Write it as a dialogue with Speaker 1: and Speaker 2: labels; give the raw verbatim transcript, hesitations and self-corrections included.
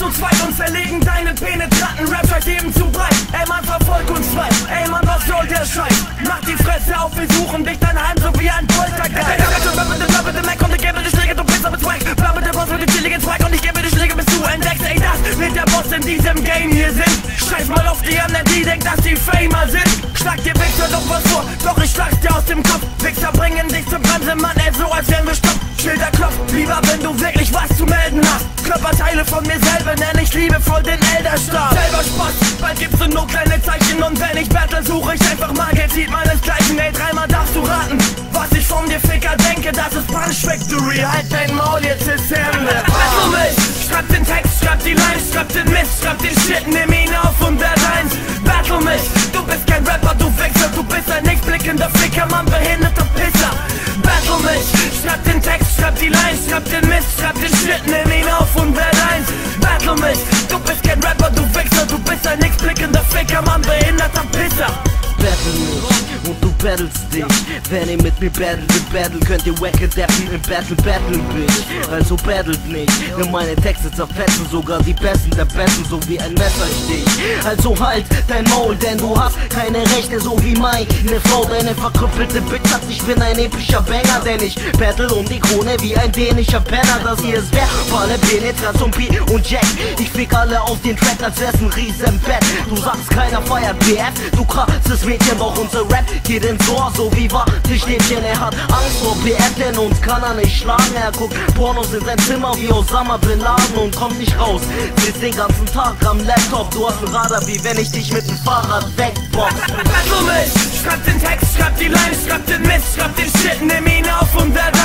Speaker 1: zu zweit und zerlegen deinen penetranten Rap seit eben zu breit. Ey Mann, verfolg uns zwei, ey Mann, was soll der Scheiß? Mach die Fresse auf, wir suchen dich dann heim, so wie ein Poltergeist. Bleib mit dem, bleib mit dem Mac und ich gebe dir Schläge, du bist aber Zweig. Bleib mit dem Boss mit dem chilligen Zweig und ich gebe dir Schläge, bis du entdeckst, ey, das wird der Boss in diesem Game hier sind. Scheiß mal auf die anderen, die denkt, dass die Famer sind. Schlag dir Wichser doch was vor, doch ich schlag's dir aus dem Kopf. Wichser bringen dich zur Bremse, Mann, ey, so als wären wir Stopp. Schilder klopft, lieber wenn du wirklich was zu melden hast. Körperteile von mir selber nenn ich liebevoll den Elderstab. Selber Spaß, bald gibst du nur kleine Zeichen und wenn ich battle, suche ich einfach mal gezielt meinesgleichen. Ey, dreimal darfst du raten, was ich von dir Ficker denke, das ist Punch Victory. Halt dein Maul, jetzt ist Ende. Battle mich, schreib den Text, schreib die Lines, schreib den Mist, schreib den Shit, nimm ihn auf und werd eins. Battle mich, du bist kein Rapper, du Wichser, du bist ein nichtblickender Ficker, Mann, behinderter Pisser. Battle mich, schreib den Text, schreib die Lines, schreib den Mist, schreib den Shit, nimm ihn auf und werd eins. Battle mich, du bist kein Rapper, du Wichser, du bist ein nichtblickender Ficker, Mann, behinderter Pisser.
Speaker 2: Battle mich und du battlest dich. Wenn ihr mit mir battlet, im Battle könnt ihr wacke deppen, im Battle battlen bitch. Also battlet nicht, denn meine Texte zerfetzen sogar die Besten der Besten, so wie ein Messerstich. Also halt dein Maul, denn du hast keine Rechte, so wie meine Frau. Deine verkrüppelte Bitch sagt, ich bin ein epischer Banger, denn ich battle um die Krone wie ein dänischer Penner. Das hier ist verbale Penetration, P und Jack. Ich fick alle auf den Track, als wär's ein Riesenbett. Du sagst, keiner feiert B F, du krasses Mädchen, doch unser Rap geht ins Ohr, so wie Wattestäbchen. Er hat Angst vor B F, denn uns kann er nicht schlagen. Er guckt Pornos in sein Zimmer wie Osama Bin Laden und kommt nicht raus. Sitzt den ganzen Tag am Laptop, du hast ein Radar, wie wenn ich dich mit dem Fahrrad wegbox.
Speaker 1: Battle mich, schreib den Text, schreib die Lines, schreib den Mist, schreib den Shit, nimm ihn auf und werd